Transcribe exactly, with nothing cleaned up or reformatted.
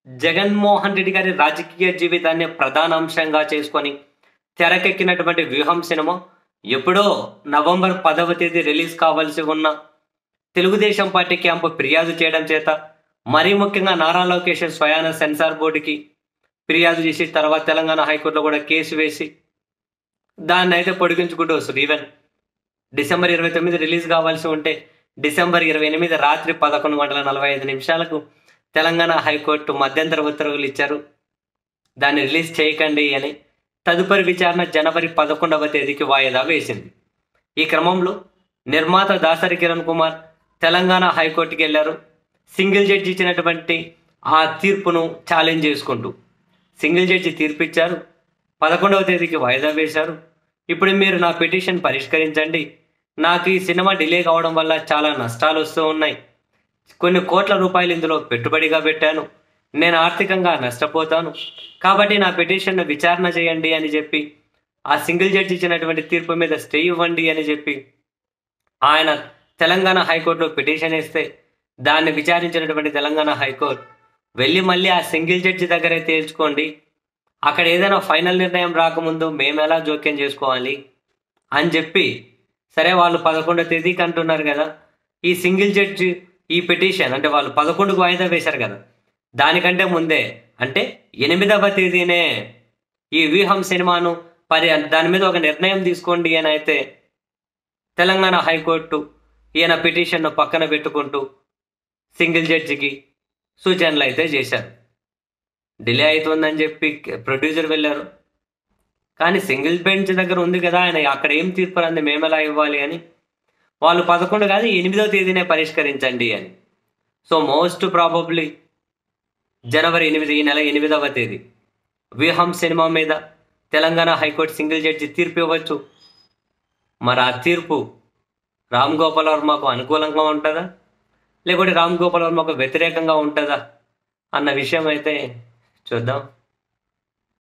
జగన్మోహన్ రెడ్డి గారి రాజకీయ జీవితాన్ని ప్రధాన అంశంగా చేసుకొని తెరకెక్కినటువంటి వ్యూహం సినిమా ఎప్పుడో నవంబర్ పదవ తేదీ రిలీజ్ కావాల్సి ఉన్న తెలుగుదేశం పార్టీ క్యాంపు ఫిర్యాదు చేయడం చేత మరీ ముఖ్యంగా నారా లోకేష్ స్వయాన సెన్సార్ బోర్డుకి ఫిర్యాదు చేసి తర్వాత తెలంగాణ హైకోర్టులో కూడా కేసు వేసి దాన్ని అయితే పొడిగించుకుంటూ వస్తుంది. ఈవెన్ డిసెంబర్ ఇరవై తొమ్మిది రిలీజ్ కావాల్సి ఉంటే డిసెంబర్ ఇరవై ఎనిమిది రాత్రి పదకొండు గంటల నలభై ఐదు నిమిషాలకు తెలంగాణ హైకోర్టు మధ్యంతర ఉత్తర్వులు ఇచ్చారు, దాన్ని రిలీజ్ చేయకండి అని. తదుపరి విచారణ జనవరి పదకొండవ తేదీకి వాయిదా వేసింది. ఈ క్రమంలో నిర్మాత దాసరి కిరణ్ కుమార్ తెలంగాణ హైకోర్టుకి వెళ్ళారు. సింగిల్ జడ్జి ఇచ్చినటువంటి ఆ తీర్పును ఛాలెంజ్ చేసుకుంటూ సింగిల్ జడ్జి తీర్పు ఇచ్చారు. పదకొండవ తేదీకి వాయిదా వేశారు. ఇప్పుడు మీరు నా పిటిషన్ పరిష్కరించండి, నాకు ఈ సినిమా డిలే కావడం వల్ల చాలా నష్టాలు వస్తూ ఉన్నాయి, కొన్ని కోట్ల రూపాయలు ఇందులో పెట్టుబడిగా పెట్టాను, నేను ఆర్థికంగా నష్టపోతాను, కాబట్టి నా పిటిషన్ను విచారణ చేయండి అని చెప్పి ఆ సింగిల్ జడ్జి ఇచ్చినటువంటి తీర్పు మీద స్టే ఇవ్వండి అని చెప్పి ఆయన తెలంగాణ హైకోర్టులో పిటిషన్ ఇస్తే దాన్ని విచారించినటువంటి తెలంగాణ హైకోర్టు వెళ్ళి మళ్ళీ ఆ సింగిల్ జడ్జి దగ్గరే తేల్చుకోండి, అక్కడ ఏదైనా ఫైనల్ నిర్ణయం రాకముందు మేము ఎలా జోక్యం చేసుకోవాలి అని చెప్పి, సరే వాళ్ళు పదకొండవ తేదీకి అంటున్నారు కదా, ఈ సింగిల్ జడ్జి ఈ పిటిషన్ అంటే వాళ్ళు పదకొండుకు వాయిదా వేశారు కదా, దానికంటే ముందే అంటే ఎనిమిదవ తేదీనే ఈ వ్యూహం సినిమాను పరి దాని మీద ఒక నిర్ణయం తీసుకోండి అని అయితే తెలంగాణ హైకోర్టు ఈయన పిటిషన్ను పక్కన పెట్టుకుంటూ సింగిల్ జడ్జికి సూచనలు అయితే చేశారు. డిలే అవుతుందని చెప్పి ప్రొడ్యూసర్ వెళ్ళారు, కానీ సింగిల్ బెంచ్ దగ్గర ఉంది కదా ఆయన అక్కడ ఏం తీర్పు అంది మేము ఎలా ఇవ్వాలి అని వాళ్ళు పదకొండు కాదు ఎనిమిదవ తేదీనే పరిష్కరించండి అని. సో మోస్ట్ ప్రాబబ్లీ జనవరి ఎనిమిది ఈ నెల ఎనిమిదవ తేదీ వ్యూహం సినిమా మీద తెలంగాణ హైకోర్టు సింగిల్ జడ్జి తీర్పు ఇవ్వచ్చు. మరి ఆ తీర్పు రామ్ గోపాల్ వర్మకు అనుకూలంగా ఉంటుందా లేకుంటే రామ్ గోపాల్ వర్మకు వ్యతిరేకంగా ఉంటుందా అన్న విషయం అయితే చూద్దాం.